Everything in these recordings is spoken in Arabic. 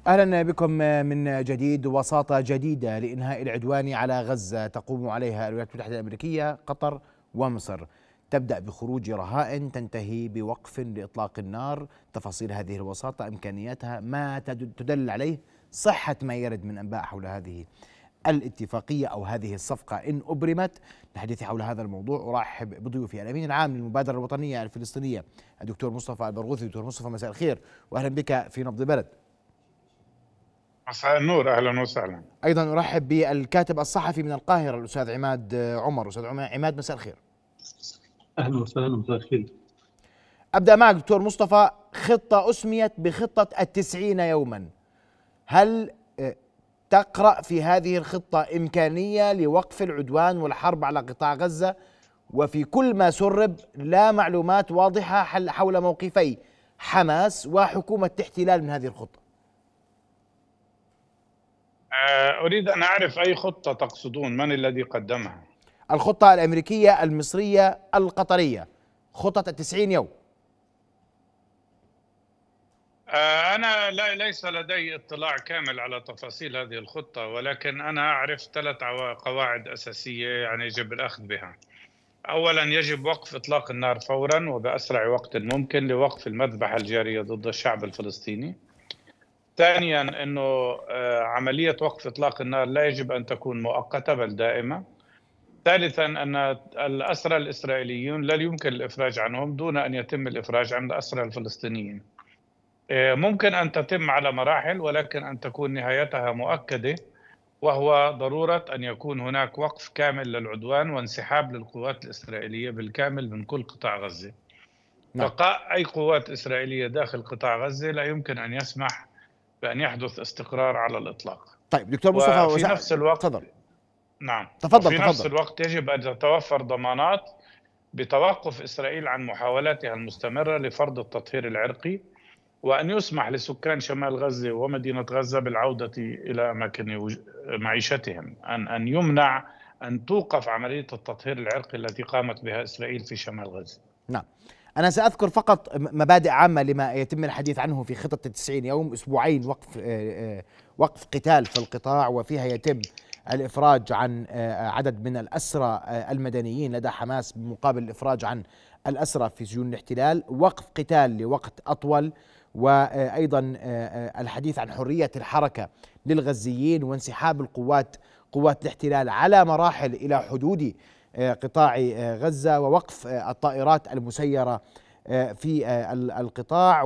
أهلا بكم من جديد. وساطة جديدة لإنهاء العدوان على غزة تقوم عليها الولايات المتحدة الأمريكية، قطر ومصر. تبدأ بخروج رهائن، تنتهي بوقف لإطلاق النار. تفاصيل هذه الوساطة، إمكانياتها، ما تدل عليه صحة ما يرد من أنباء حول هذه الاتفاقية أو هذه الصفقة إن أبرمت. للحديث حول هذا الموضوع أرحب بضيوفي الأمين العام للمبادرة الوطنية الفلسطينية الدكتور مصطفى البرغوثي. دكتور مصطفى، مساء الخير وأهلا بك في نبض بلد. مساء النور، اهلا وسهلا. ايضا ارحب بالكاتب الصحفي من القاهره الاستاذ عماد عمر. استاذ عماد، مساء الخير. اهلا وسهلا، مساء الخير. ابدا معك دكتور مصطفى. خطه اسميت بخطه ال90 يوما، هل تقرا في هذه الخطه امكانيه لوقف العدوان والحرب على قطاع غزه؟ وفي كل ما سرب لا معلومات واضحه حول موقفي حماس وحكومه الاحتلال من هذه الخطه. اريد ان اعرف اي خطه تقصدون، من الذي قدمها؟ الخطه الامريكيه، المصريه، القطريه، خطه ال90 يوم. أنا ليس لدي اطلاع كامل على تفاصيل هذه الخطة، ولكن أنا أعرف 3 قواعد أساسية يعني يجب الأخذ بها. أولا، يجب وقف إطلاق النار فورا وبأسرع وقت ممكن لوقف المذبحة الجارية ضد الشعب الفلسطيني. ثانيا، أنه عملية وقف إطلاق النار لا يجب أن تكون مؤقتة بل دائمة. ثالثا، أن الأسرى الإسرائيليون لا يمكن الإفراج عنهم دون أن يتم الإفراج عن الأسرى الفلسطينيين. ممكن أن تتم على مراحل، ولكن أن تكون نهايتها مؤكدة، وهو ضرورة أن يكون هناك وقف كامل للعدوان وانسحاب للقوات الإسرائيلية بالكامل من كل قطاع غزة. نعم. بقاء أي قوات إسرائيلية داخل قطاع غزة لا يمكن أن يسمح بأن يحدث استقرار على الإطلاق. طيب دكتور مصطفى، وفي نفس الوقت تفضل. نعم، تفضل وفي تفضل. نفس الوقت يجب أن تتوفر ضمانات بتوقف إسرائيل عن محاولاتها المستمرة لفرض التطهير العرقي، وأن يسمح لسكان شمال غزة ومدينة غزة بالعودة إلى أماكن معيشتهم، أن يمنع أن توقف عملية التطهير العرقي التي قامت بها إسرائيل في شمال غزة. نعم. أنا سأذكر فقط مبادئ عامة لما يتم الحديث عنه في خطة ال90 يوم. أسبوعين وقف قتال في القطاع، وفيها يتم الإفراج عن عدد من الأسرى المدنيين لدى حماس بمقابل الإفراج عن الأسرى في سجون الاحتلال. وقف قتال لوقت أطول، وأيضا الحديث عن حرية الحركة للغزيين وانسحاب قوات الاحتلال على مراحل إلى حدود قطاع غزة، ووقف الطائرات المسيرة في القطاع،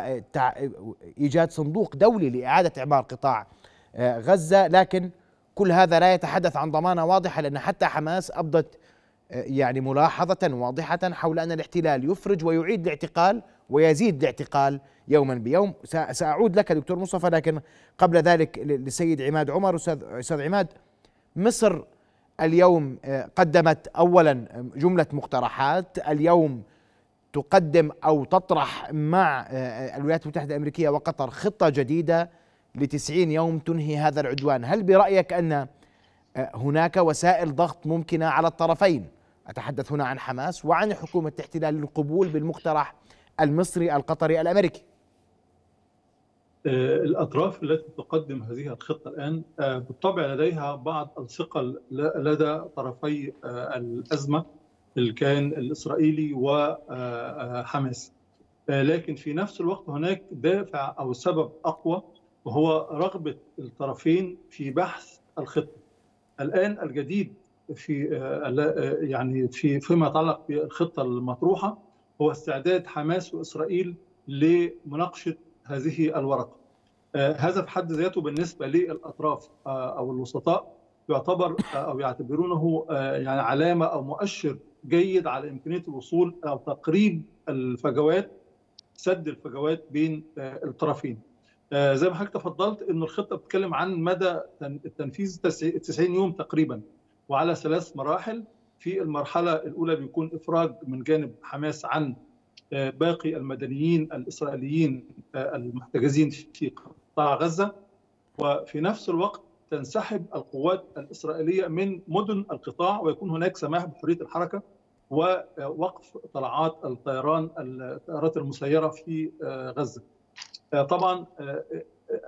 وإيجاد صندوق دولي لإعادة إعمار قطاع غزة. لكن كل هذا لا يتحدث عن ضمانة واضحة، لأن حتى حماس أبدت يعني ملاحظة واضحة حول أن الاحتلال يفرج ويعيد الاعتقال ويزيد الاعتقال يوما بيوم. سأعود لك دكتور مصطفى، لكن قبل ذلك للسيد عماد عمر. أستاذ عماد، مصر اليوم قدمت أولا جملة مقترحات، اليوم تقدم أو تطرح مع الولايات المتحدة الأمريكية وقطر خطة جديدة ل90 يوم تنهي هذا العدوان. هل برأيك أن هناك وسائل ضغط ممكنة على الطرفين؟ أتحدث هنا عن حماس وعن حكومة الاحتلال للقبول بالمقترح المصري القطري الأمريكي. الأطراف التي تقدم هذه الخطة الآن بالطبع لديها بعض الثقل لدى طرفي الأزمة اللي كان الإسرائيلي وحماس، لكن في نفس الوقت هناك دافع أو سبب أقوى، وهو رغبة الطرفين في بحث الخطة. الآن الجديد فيما يتعلق بالخطة المطروحة هو استعداد حماس وإسرائيل لمناقشة هذه الورقة. هذا في حد ذاته بالنسبة للأطراف أو الوسطاء يعتبر أو يعتبرونه يعني علامة أو مؤشر جيد على إمكانية الوصول أو تقريب الفجوات، سد الفجوات بين الطرفين. زي ما حضرتك تفضلت إن الخطة بتتكلم عن مدى التنفيذ 90 يوم تقريبا، وعلى 3 مراحل. في المرحلة الأولى بيكون إفراج من جانب حماس عن باقي المدنيين الإسرائيليين المحتجزين في قطاع غزة، وفي نفس الوقت تنسحب القوات الإسرائيلية من مدن القطاع، ويكون هناك سماح بحرية الحركة ووقف طلعات الطيارات المسيرة في غزة. طبعا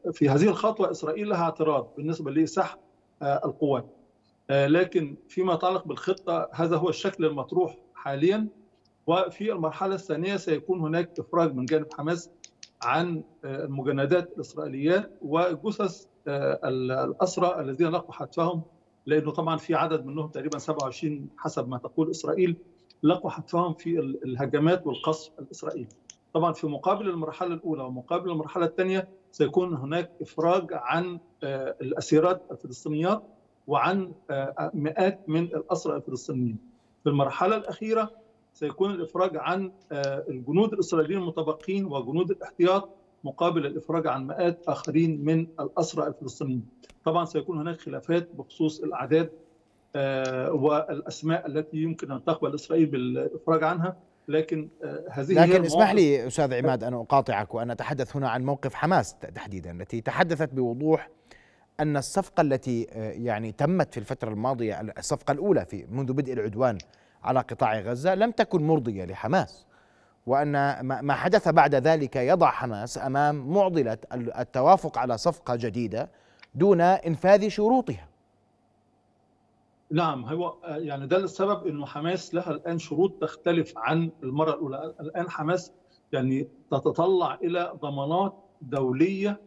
في هذه الخطوة إسرائيل لها اعتراض بالنسبة لسحب القوات، لكن فيما يتعلق بالخطة هذا هو الشكل المطروح حاليا. وفي المرحلة الثانية سيكون هناك إفراج من جانب حماس عن المجندات الإسرائيليات وجثث الأسرى الذين لقوا حتفهم، لأنه طبعا في عدد منهم تقريبا 27 حسب ما تقول إسرائيل لقوا حتفهم في الهجمات والقصف الإسرائيلي. طبعا في مقابل المرحلة الأولى ومقابل المرحلة الثانية سيكون هناك إفراج عن الأسيرات الفلسطينيات وعن مئات من الأسرى الفلسطينيين. في المرحلة الأخيرة سيكون الإفراج عن الجنود الإسرائيليين المتبقين وجنود الاحتياط مقابل الإفراج عن مئات آخرين من الأسرى الفلسطينيين. طبعا سيكون هناك خلافات بخصوص الأعداد والأسماء التي يمكن أن تقبل إسرائيل بالإفراج عنها، لكن لكن اسمح لي أستاذ عماد أن أقاطعك وأن أتحدث هنا عن موقف حماس تحديدا، التي تحدثت بوضوح أن الصفقة التي يعني تمت في الفترة الماضية، الصفقة الأولى منذ بدء العدوان على قطاع غزة، لم تكن مرضية لحماس، وأن ما حدث بعد ذلك يضع حماس أمام معضلة التوافق على صفقة جديدة دون إنفاذ شروطها. نعم، هو يعني ده السبب انه حماس لها الان شروط تختلف عن المره الاولى. الان حماس يعني تتطلع الى ضمانات دوليه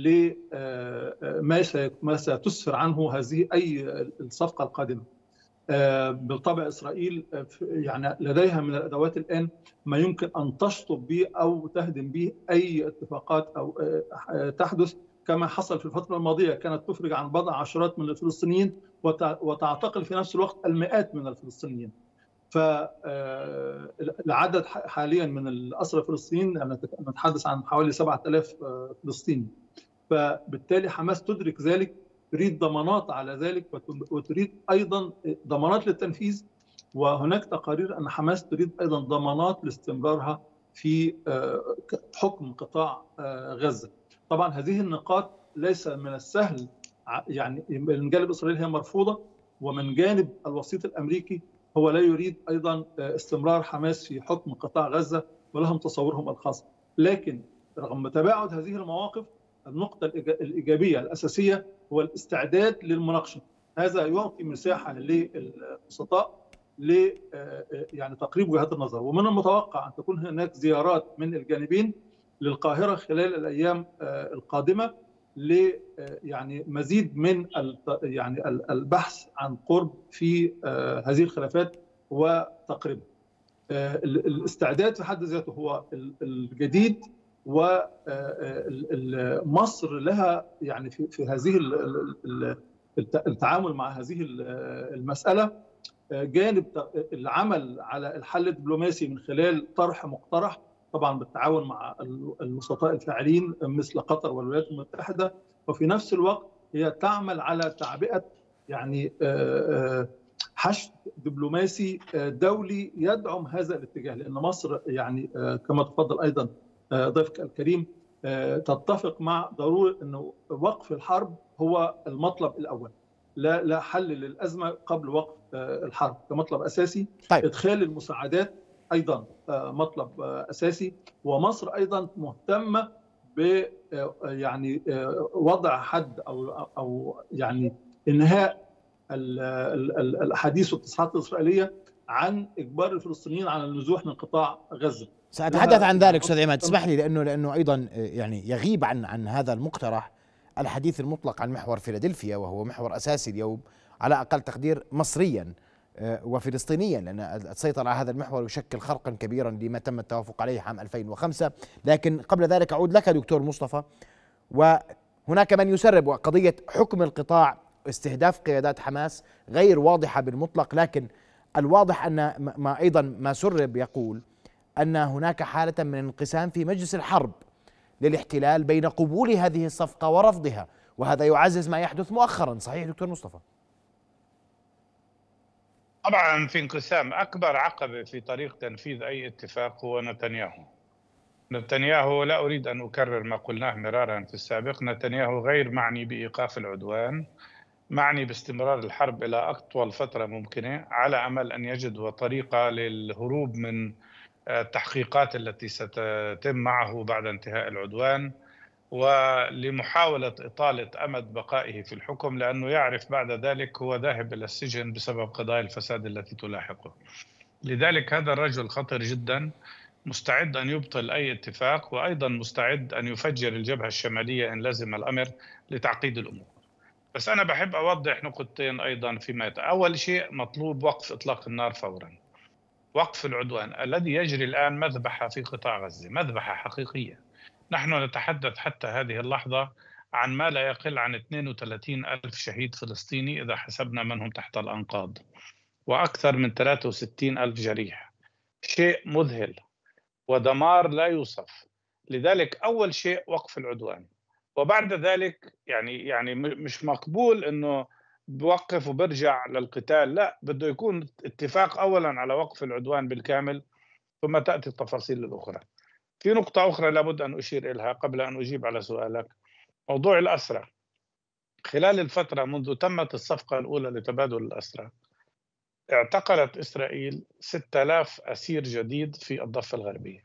لما ستسفر عنه هذه اي الصفقه القادمه. بالطبع اسرائيل يعني لديها من الادوات الان ما يمكن ان تشطب به او تهدم به اي اتفاقات او تحدث، كما حصل في الفترة الماضية. كانت تفرج عن بضع عشرات من الفلسطينيين وتعتقل في نفس الوقت المئات من الفلسطينيين. فالعدد حاليا من الأسرى الفلسطينيين نتحدث عن حوالي 7000 فلسطيني. فبالتالي حماس تدرك ذلك، تريد ضمانات على ذلك وتريد أيضا ضمانات للتنفيذ. وهناك تقارير أن حماس تريد أيضا ضمانات لاستمرارها في حكم قطاع غزة. طبعا هذه النقاط ليس من السهل، يعني من جانب إسرائيل هي مرفوضة، ومن جانب الوسيط الأمريكي هو لا يريد أيضا استمرار حماس في حكم قطاع غزة ولهم تصورهم الخاص. لكن رغم تباعد هذه المواقف، النقطة الإيجابية الأساسية هو الاستعداد للمناقشة. هذا يعطي مساحة للوسطاء يعني تقريب وجهات النظر. ومن المتوقع أن تكون هناك زيارات من الجانبين للقاهرة خلال الأيام القادمة يعني مزيد من يعني البحث عن قرب في هذه الخلافات وتقريبها. الاستعداد في حد ذاته هو الجديد، ومصر لها يعني في هذه التعامل مع هذه المسألة جانب العمل على الحل الدبلوماسي من خلال طرح مقترح، طبعا بالتعاون مع الوسطاء الفاعلين مثل قطر والولايات المتحدة. وفي نفس الوقت هي تعمل على تعبئة يعني حشد دبلوماسي دولي يدعم هذا الاتجاه، لأن مصر يعني كما تفضل أيضا ضيفك الكريم تتفق مع ضرورة أنه وقف الحرب هو المطلب الأول، لا حل للأزمة قبل وقف الحرب كمطلب أساسي. طيب. إدخال المساعدات أيضا مطلب أساسي، ومصر أيضا مهتمة ب يعني وضع حد أو يعني إنهاء الأحاديث والتصريحات الإسرائيلية عن إجبار الفلسطينيين على النزوح من قطاع غزة. سأتحدث عن ذلك أستاذ عماد، اسمح لي، لأنه أيضا يعني يغيب عن هذا المقترح الحديث المطلق عن محور فيلادلفيا، وهو محور أساسي اليوم على أقل تقدير مصريا وفلسطينيا، لأن السيطرة على هذا المحور يشكل خرقا كبيرا لما تم التوافق عليه عام 2005. لكن قبل ذلك أعود لك دكتور مصطفى، وهناك من يسرب قضية حكم القطاع، استهداف قيادات حماس غير واضحة بالمطلق، لكن الواضح أن ما سرب يقول أن هناك حالة من انقسام في مجلس الحرب للاحتلال بين قبول هذه الصفقة ورفضها، وهذا يعزز ما يحدث مؤخرا. صحيح دكتور مصطفى؟ طبعا في انقسام. أكبر عقبة في طريق تنفيذ أي اتفاق هو نتنياهو. نتنياهو، لا أريد أن أكرر ما قلناه مرارا في السابق، نتنياهو غير معني بإيقاف العدوان، معني باستمرار الحرب إلى أطول فترة ممكنة على أمل أن يجد طريقة للهروب من التحقيقات التي ستتم معه بعد انتهاء العدوان. ولمحاولة إطالة أمد بقائه في الحكم، لأنه يعرف بعد ذلك هو ذاهب إلى السجن بسبب قضايا الفساد التي تلاحقه. لذلك هذا الرجل خطر جدا، مستعد أن يبطل أي اتفاق، وأيضا مستعد أن يفجر الجبهة الشمالية إن لزم الأمر لتعقيد الأمور. بس أنا بحب أوضح نقطتين أيضا فيما أول شيء مطلوب وقف إطلاق النار فورا، وقف العدوان الذي يجري الآن مذبحة في قطاع غزة، مذبحة حقيقية. نحن نتحدث حتى هذه اللحظة عن ما لا يقل عن 32 ألف شهيد فلسطيني إذا حسبنا من هم تحت الأنقاض، وأكثر من 63 ألف جريح. شيء مذهل ودمار لا يوصف. لذلك أول شيء وقف العدوان، وبعد ذلك يعني مش مقبول إنه بوقف وبرجع للقتال، لا، بده يكون اتفاق أولا على وقف العدوان بالكامل، ثم تأتي التفاصيل الأخرى. في نقطة أخرى لابد أن أشير إليها قبل أن أجيب على سؤالك، موضوع الأسرى. خلال الفترة منذ تمت الصفقة الأولى لتبادل الأسرى، اعتقلت إسرائيل 6000 أسير جديد في الضفة الغربية.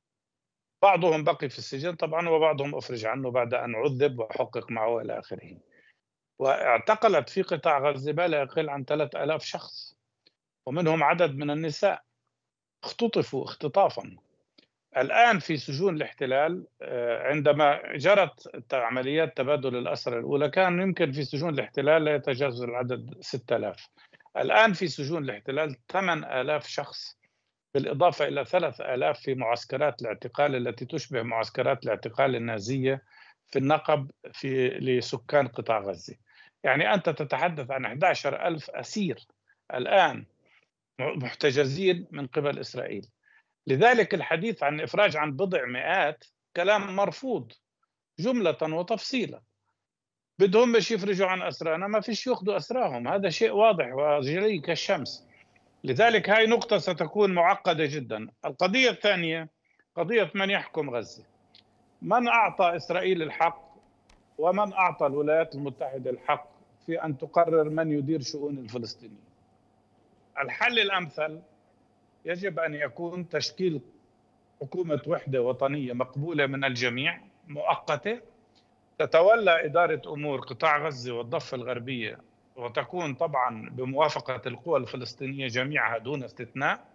بعضهم بقي في السجن طبعا، وبعضهم أفرج عنه بعد أن عذب وحقق معه إلى آخره. واعتقلت في قطاع غزة ما لا يقل عن 3000 شخص، ومنهم عدد من النساء اختطفوا اختطافا. الآن في سجون الاحتلال، عندما جرت عمليات تبادل الأسرى الأولى كان يمكن في سجون الاحتلال لا يتجاوز العدد 6000. الآن في سجون الاحتلال 8000 شخص، بالإضافة إلى 3000 في معسكرات الاعتقال التي تشبه معسكرات الاعتقال النازية في النقب لسكان قطاع غزة. يعني أنت تتحدث عن 11,000 أسير الآن محتجزين من قبل إسرائيل. لذلك الحديث عن إفراج عن بضع مئات كلام مرفوض جملة وتفصيلا. بدهم مش يفرجوا عن أسرانا، ما فيش يأخذوا أسراهم، هذا شيء واضح وجلي كالشمس. لذلك هاي نقطة ستكون معقدة جدا. القضية الثانية قضية من يحكم غزة. من أعطى إسرائيل الحق ومن أعطى الولايات المتحدة الحق في أن تقرر من يدير شؤون الفلسطينيين؟ الحل الأمثل يجب أن يكون تشكيل حكومة وحدة وطنية مقبولة من الجميع، مؤقتة، تتولى إدارة أمور قطاع غزة والضفة الغربية، وتكون طبعا بموافقة القوى الفلسطينية جميعها دون استثناء،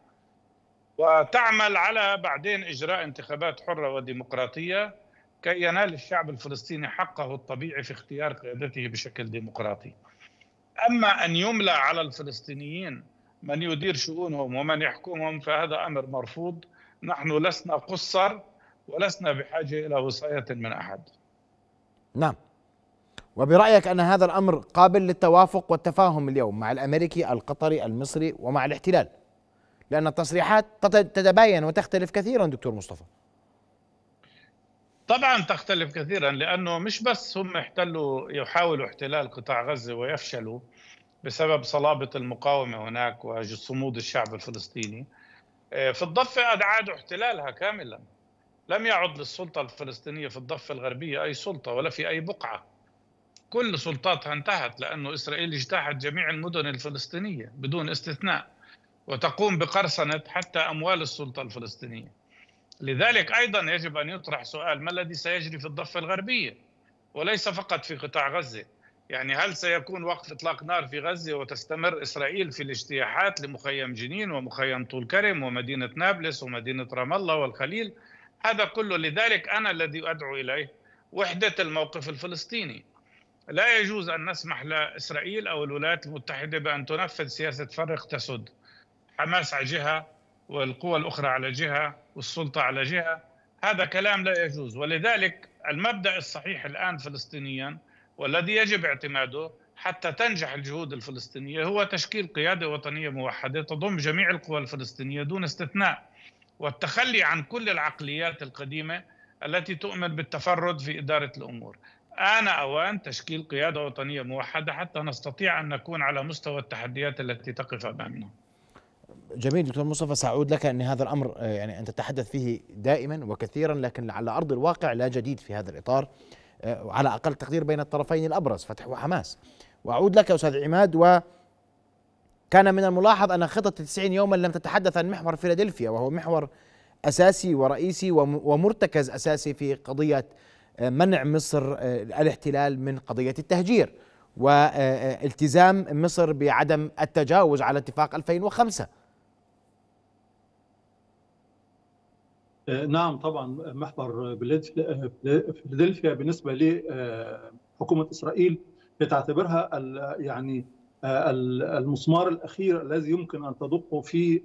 وتعمل على بعدين إجراء انتخابات حرة وديمقراطية كي ينال الشعب الفلسطيني حقه الطبيعي في اختيار قيادته بشكل ديمقراطي. أما أن يملى على الفلسطينيين من يدير شؤونهم ومن يحكمهم فهذا أمر مرفوض. نحن لسنا قصر ولسنا بحاجة إلى وصاية من أحد. نعم. وبرأيك أن هذا الأمر قابل للتوافق والتفاهم اليوم مع الأمريكي القطري المصري ومع الاحتلال؟ لأن التصريحات تتباين وتختلف كثيرا دكتور مصطفى. طبعا تختلف كثيرا، لأنه مش بس هم يحاولوا احتلال قطاع غزة ويفشلوا بسبب صلابة المقاومة هناك وصمود الشعب الفلسطيني. في الضفة أعادوا احتلالها كاملا، لم يعد للسلطة الفلسطينية في الضفة الغربية أي سلطة ولا في أي بقعة. كل سلطاتها انتهت، لأنه إسرائيل اجتاحت جميع المدن الفلسطينية بدون استثناء، وتقوم بقرصنة حتى أموال السلطة الفلسطينية. لذلك أيضا يجب أن يطرح سؤال: ما الذي سيجري في الضفة الغربية وليس فقط في قطاع غزة؟ يعني هل سيكون وقف إطلاق نار في غزة وتستمر إسرائيل في الاجتياحات لمخيم جنين ومخيم طول كرم ومدينة نابلس ومدينة رام الله والخليل؟ هذا كله. لذلك أنا الذي أدعو إليه وحدة الموقف الفلسطيني. لا يجوز أن نسمح لإسرائيل أو الولايات المتحدة بأن تنفذ سياسة فرق تسد، حماس على جهة والقوى الأخرى على جهة والسلطة على جهة. هذا كلام لا يجوز. ولذلك المبدأ الصحيح الآن فلسطينيا والذي يجب اعتماده حتى تنجح الجهود الفلسطينية هو تشكيل قيادة وطنية موحدة تضم جميع القوى الفلسطينية دون استثناء، والتخلي عن كل العقليات القديمة التي تؤمن بالتفرد في إدارة الأمور. آن أوان تشكيل قيادة وطنية موحدة حتى نستطيع أن نكون على مستوى التحديات التي تقف أمامنا. جميل دكتور مصطفى، سأعود لك أن هذا الأمر يعني أنت تتحدث فيه دائما وكثيرا، لكن على أرض الواقع لا جديد في هذا الإطار على أقل تقدير بين الطرفين الأبرز فتح وحماس. وأعود لك يا أستاذ عماد، وكان من الملاحظ أن خطة 90 يوما لم تتحدث عن محور فيلادلفيا، وهو محور أساسي ورئيسي ومرتكز أساسي في قضية منع مصر الاحتلال من قضية التهجير، والتزام مصر بعدم التجاوز على اتفاق 2005. نعم طبعا، محور فيلادلفيا بالنسبة لحكومة إسرائيل بتعتبرها يعني المسمار الأخير الذي يمكن أن تدقه في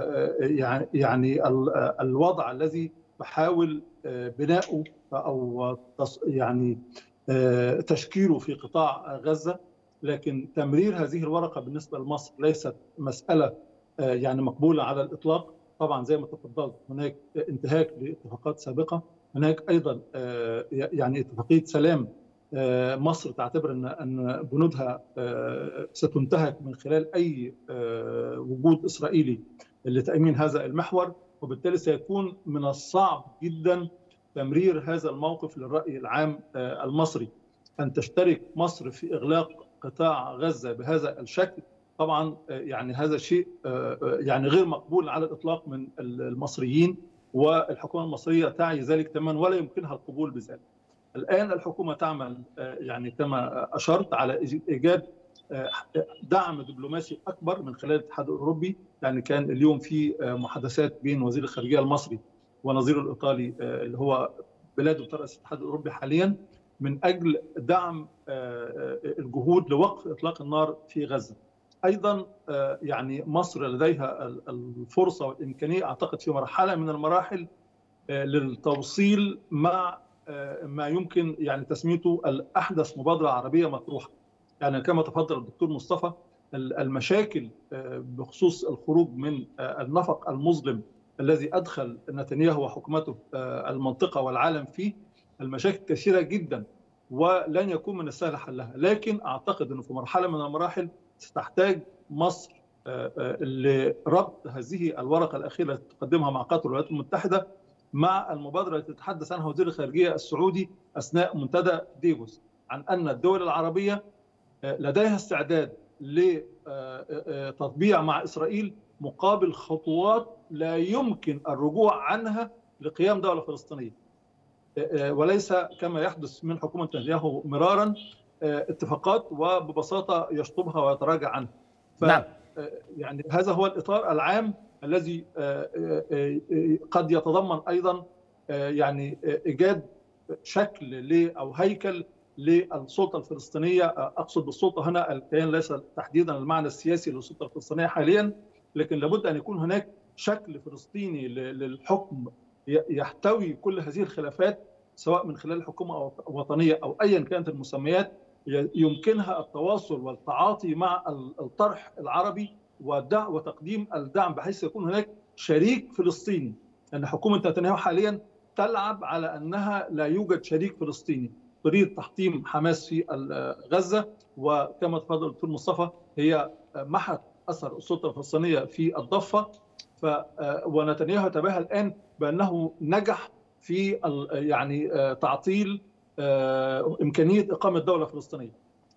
يعني الوضع الذي تحاول بناؤه أو يعني تشكيله في قطاع غزة. لكن تمرير هذه الورقة بالنسبة لمصر ليست مسألة يعني مقبولة على الإطلاق. طبعا زي ما تفضلت، هناك انتهاك لاتفاقات سابقة، هناك أيضا يعني اتفاقية سلام مصر تعتبر أن بنودها ستنتهك من خلال أي وجود إسرائيلي لتأمين هذا المحور، وبالتالي سيكون من الصعب جدا تمرير هذا الموقف للرأي العام المصري. أن تشترك مصر في إغلاق قطاع غزة بهذا الشكل طبعا يعني هذا شيء يعني غير مقبول على الإطلاق من المصريين، والحكومة المصرية تعي ذلك تماما ولا يمكنها القبول بذلك. الآن الحكومة تعمل يعني كما أشرت على إيجاد دعم دبلوماسي أكبر من خلال الاتحاد الأوروبي. يعني كان اليوم في محادثات بين وزير الخارجية المصري ونظيره الإيطالي اللي هو بلاده ترأس الاتحاد الأوروبي حاليا، من أجل دعم الجهود لوقف إطلاق النار في غزة. أيضا يعني مصر لديها الفرصة والإمكانية أعتقد في مرحلة من المراحل للتوصيل مع ما يمكن يعني تسميته الأحدث مبادرة عربية مطروحة. يعني كما تفضل الدكتور مصطفى، المشاكل بخصوص الخروج من النفق المظلم الذي أدخل نتنياهو وحكومته المنطقة والعالم فيه، المشاكل كثيرة جدا ولن يكون من السهل حلها. لكن أعتقد أنه في مرحلة من المراحل ستحتاج مصر لربط هذه الورقة الأخيرة التي تقدمها مع قطر والولايات المتحدة مع المبادرة التي تتحدث عنها وزير الخارجية السعودي أثناء منتدى ديفوس، عن أن الدول العربية لديها استعداد لتطبيع مع إسرائيل مقابل خطوات لا يمكن الرجوع عنها لقيام دولة فلسطينية، وليس كما يحدث من حكومة نتنياهو مرارا اتفاقات وببساطة يشطبها ويتراجع عنها. نعم. يعني هذا هو الإطار العام الذي قد يتضمن أيضا يعني إيجاد شكل أو هيكل للسلطة الفلسطينية. أقصد بالسلطة هنا الكيان ليس تحديدا المعنى السياسي للسلطة الفلسطينية حاليا، لكن لابد أن يكون هناك شكل فلسطيني للحكم يحتوي كل هذه الخلافات، سواء من خلال حكومة وطنية أو أيا كانت المسميات، يمكنها التواصل والتعاطي مع الطرح العربي وتقديم الدعم، بحيث يكون هناك شريك فلسطيني. لأن حكومة نتنياهو حاليا تلعب على أنها لا يوجد شريك فلسطيني، تريد تحطيم حماس في غزة، وكما تفضل الدكتور مصطفى هي محت أثر السلطة الفلسطينية في الضفة. ونتنياهو تباهى الآن بأنه نجح في يعني تعطيل إمكانية إقامة دولة فلسطينية.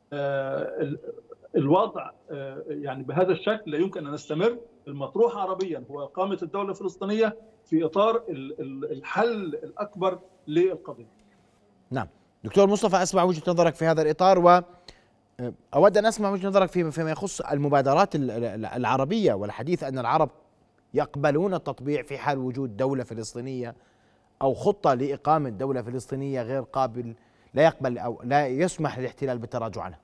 الوضع يعني بهذا الشكل لا يمكن أن نستمر. المطروح عربيا هو إقامة الدولة الفلسطينية في إطار الحل الأكبر للقضية. نعم دكتور مصطفى، أسمع وجهة نظرك في هذا الإطار، وأود أن أسمع وجهة نظرك فيما يخص المبادرات العربية والحديث أن العرب يقبلون التطبيع في حال وجود دولة فلسطينية أو خطة لإقامة دولة فلسطينية غير قابل، لا يقبل أو لا يسمح للاحتلال بالتراجع عنها.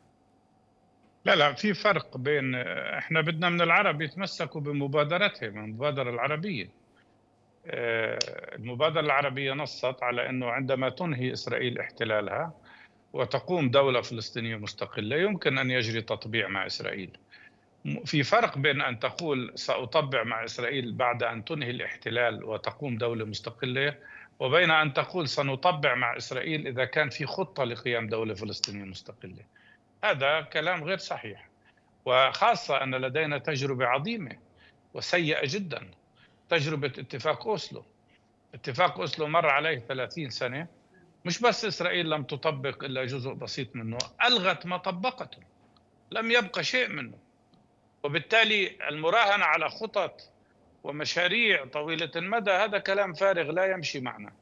لا في فرق بين احنا بدنا من العرب يتمسكوا بمبادرتهم، المبادرة العربية. المبادرة العربية نصت على أنه عندما تنهي إسرائيل احتلالها وتقوم دولة فلسطينية مستقلة يمكن أن يجري تطبيع مع إسرائيل. في فرق بين أن تقول سأطبع مع إسرائيل بعد أن تنهي الاحتلال وتقوم دولة مستقلة، وبين أن تقول سنطبع مع إسرائيل إذا كان في خطة لقيام دولة فلسطينية مستقلة. هذا كلام غير صحيح، وخاصة أن لدينا تجربة عظيمة وسيئة جدا، تجربة اتفاق أوسلو. اتفاق أوسلو مر عليه 30 سنة، مش بس إسرائيل لم تطبق إلا جزء بسيط منه، ألغت ما طبقته، لم يبقى شيء منه. وبالتالي المراهنة على خطط ومشاريع طويلة المدى هذا كلام فارغ لا يمشي معنا.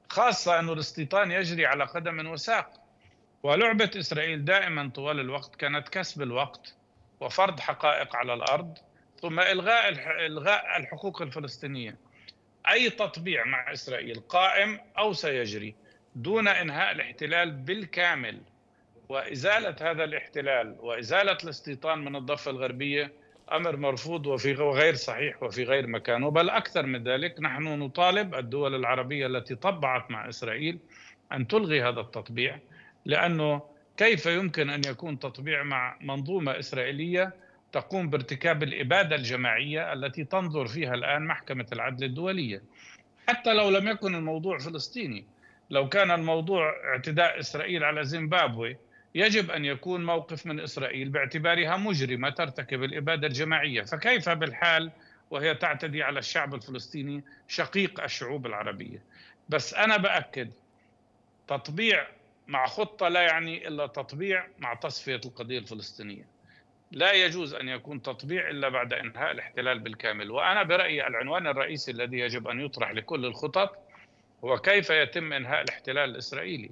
خاصة أن الاستيطان يجري على قدم وساق. ولعبة إسرائيل دائما طوال الوقت كانت كسب الوقت وفرض حقائق على الأرض، ثم إلغاء الحقوق الفلسطينية. أي تطبيع مع إسرائيل قائم أو سيجري دون إنهاء الاحتلال بالكامل وإزالة هذا الاحتلال وإزالة الاستيطان من الضفة الغربية أمر مرفوض وغير صحيح وفي غير مكانه. بل أكثر من ذلك، نحن نطالب الدول العربية التي طبعت مع إسرائيل أن تلغي هذا التطبيع، لأنه كيف يمكن أن يكون تطبيع مع منظومة إسرائيلية تقوم بارتكاب الإبادة الجماعية التي تنظر فيها الآن محكمة العدل الدولية؟ حتى لو لم يكن الموضوع فلسطيني، لو كان الموضوع اعتداء إسرائيل على زيمبابوي، يجب أن يكون موقف من إسرائيل باعتبارها مجرمة ترتكب الإبادة الجماعية، فكيف بالحال وهي تعتدي على الشعب الفلسطيني شقيق الشعوب العربية؟ بس أنا بأكد، تطبيع مع خطة لا يعني إلا تطبيع مع تصفية القضية الفلسطينية. لا يجوز أن يكون تطبيع إلا بعد إنهاء الاحتلال بالكامل. وأنا برأيي العنوان الرئيسي الذي يجب أن يطرح لكل الخطط هو كيف يتم إنهاء الاحتلال الإسرائيلي،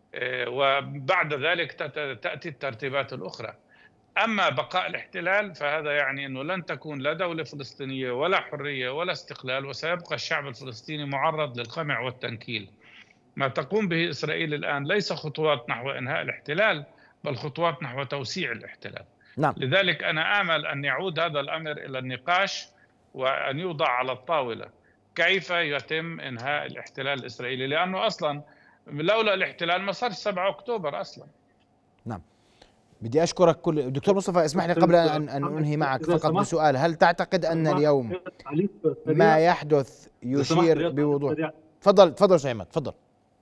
وبعد ذلك تأتي الترتيبات الأخرى. أما بقاء الاحتلال فهذا يعني أنه لن تكون لا دولة فلسطينية ولا حرية ولا استقلال، وسيبقى الشعب الفلسطيني معرض للقمع والتنكيل. ما تقوم به إسرائيل الآن ليس خطوات نحو إنهاء الاحتلال، بل خطوات نحو توسيع الاحتلال. نعم. لذلك أنا آمل أن يعود هذا الأمر إلى النقاش وأن يوضع على الطاولة كيف يتم إنهاء الاحتلال الإسرائيلي، لأنه أصلا لولا الاحتلال ما صار 7 أكتوبر أصلا. نعم. بدي أشكرك كل دكتور مصطفى. اسمح لي قبل أن أنهي معك فقط بسؤال: هل تعتقد أن اليوم ما يحدث يشير بوضوح؟ تفضل أستاذ عماد، تفضل.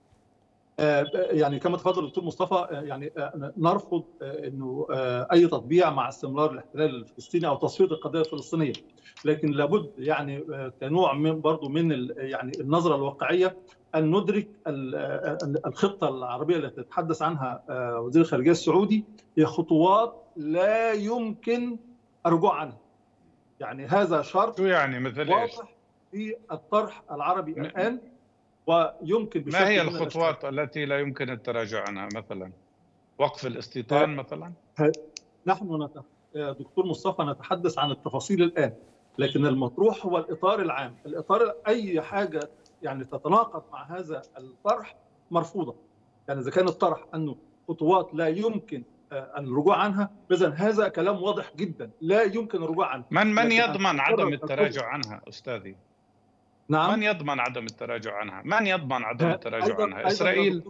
يعني كما تفضل الدكتور مصطفى، يعني نرفض انه اي تطبيع مع استمرار الاحتلال الفلسطيني او تصفيه القضيه الفلسطينيه، لكن لابد يعني كنوع من برضه من يعني النظره الواقعيه ان ندرك الخطه العربيه التي تتحدث عنها وزير الخارجيه السعودي هي خطوات لا يمكن الرجوع عنها. يعني هذا شرط يعني مثل واضح في الطرح العربي الان، ويمكن ما هي الخطوات التي لا يمكن التراجع عنها؟ مثلا وقف الاستيطان مثلا. نحن دكتور مصطفى نتحدث عن التفاصيل الآن، لكن المطروح هو الإطار العام. الإطار أي حاجة يعني تتناقض مع هذا الطرح مرفوضة. يعني إذا كان الطرح أنه خطوات لا يمكن الرجوع عنها، إذن هذا كلام واضح جدا لا يمكن الرجوع عنه. من يضمن عدم التراجع عنها أستاذي؟ نعم؟ من يضمن عدم التراجع عنها؟ من يضمن عدم التراجع عنها؟ إسرائيل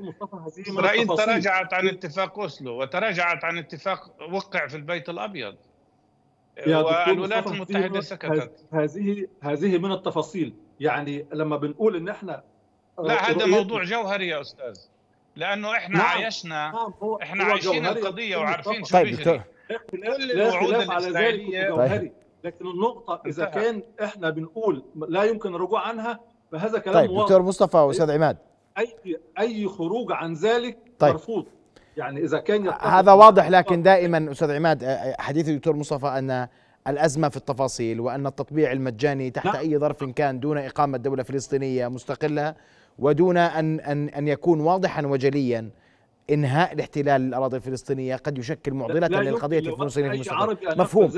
تراجعت عن اتفاق أوسلو، وتراجعت عن اتفاق وقع في البيت الأبيض، والولايات المتحدة سكتت. هذه من التفاصيل. يعني لما بنقول إن إحنا لا، هذا موضوع جوهري يا أستاذ، لأنه إحنا إحنا عايشين القضية وعارفين شو بيجري. كل الوعود الإسرائيلية جوهري، لكن النقطة إذا كان إحنا بنقول لا يمكن الرجوع عنها فهذا كلام طيب واضح. دكتور مصطفى وأستاذ عماد، أي خروج عن ذلك مرفوض. يعني إذا كان هذا واضح، لكن دائما أستاذ عماد حديث الدكتور مصطفى أن الأزمة في التفاصيل، وأن التطبيع المجاني تحت أي ظرف كان دون إقامة دولة فلسطينية مستقلة ودون أن يكون واضحا وجليا إنهاء الاحتلال للأراضي الفلسطينية قد يشكل معضلة للقضية الفلسطينية المستقلة. مفهوم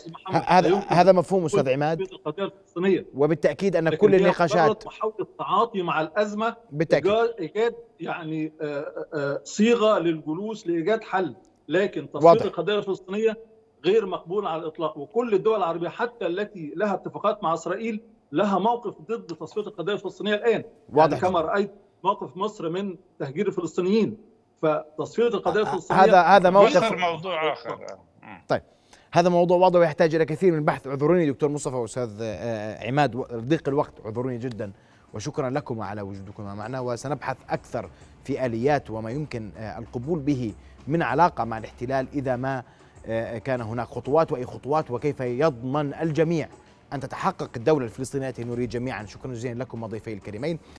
هذا مفهوم أستاذ عماد، وبالتأكيد أن كل النقاشات محاولة التعاطي مع الأزمة إيجاد يعني صيغة للجلوس لإيجاد حل، لكن تصفية القضية الفلسطينية غير مقبول على الإطلاق. وكل الدول العربية حتى التي لها اتفاقات مع إسرائيل لها موقف ضد تصفية القضية الفلسطينية الآن، يعني كما رأيت موقف مصر من تهجير الفلسطينيين. فتصفية القضية الفلسطينية هذا موضوع آخر. طيب هذا موضوع واضح ويحتاج إلى كثير من البحث. اعذروني دكتور مصطفى وأستاذ عماد، ضيق الوقت، اعذروني جدا، وشكرا لكم على وجودكم معنا. وسنبحث أكثر في آليات وما يمكن القبول به من علاقة مع الاحتلال إذا ما كان هناك خطوات، وأي خطوات، وكيف يضمن الجميع أن تتحقق الدولة الفلسطينية التي نريد جميعا. شكرا جزيلا لكم ضيفي الكريمين.